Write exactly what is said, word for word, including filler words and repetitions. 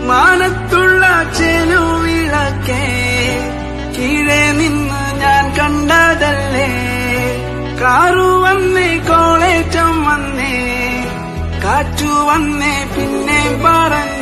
മാനത്തുള്ള ചെലുവിളക്കേ കീഴെ നിന്ന് ഞാൻ കണ്ടതല്ലേ. കാറു വന്നേ കോളേജം വന്നേ കാറ്റു വന്നേ പിന്നെ പറഞ്ഞ